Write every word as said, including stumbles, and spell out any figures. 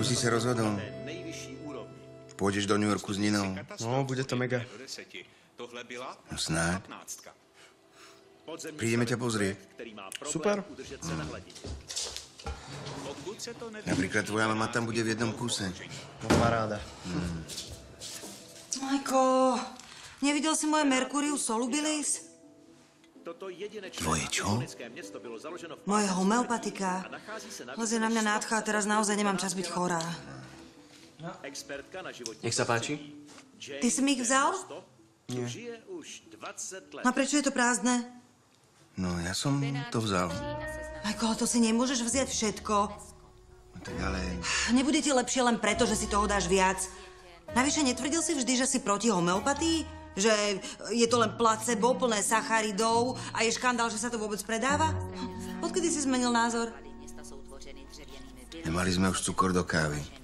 Už si sa rozhodol. Pôjdeš do New Yorku s Ninou. No, bude to mega. No snáď. Prídeme ťa pozrieť. Super. Mm. Napríklad tvoja mama tam bude v jednom kúse. No, paráda. Mm. Majko, nevidel si moje Mercurius solubilis? Tvoje čo? Moje homeopatika. Lezie na mňa nádcha a teraz naozaj nemám čas byť chorá. Nech sa páči. Ty si mi ich vzal? Nie. A prečo je to prázdne? No, ja som to vzal. Majko, ale to si nemôžeš vziať všetko. No tak ale... Nebude ti lepšie len preto, že si toho dáš viac. Navyše, netvrdil si vždy, že si proti homeopatii? Že je to len placebo, plné sacharidov a je škandál, že sa to vôbec predáva? Odkedy si zmenil názor? Nemali sme už cukor do kávy.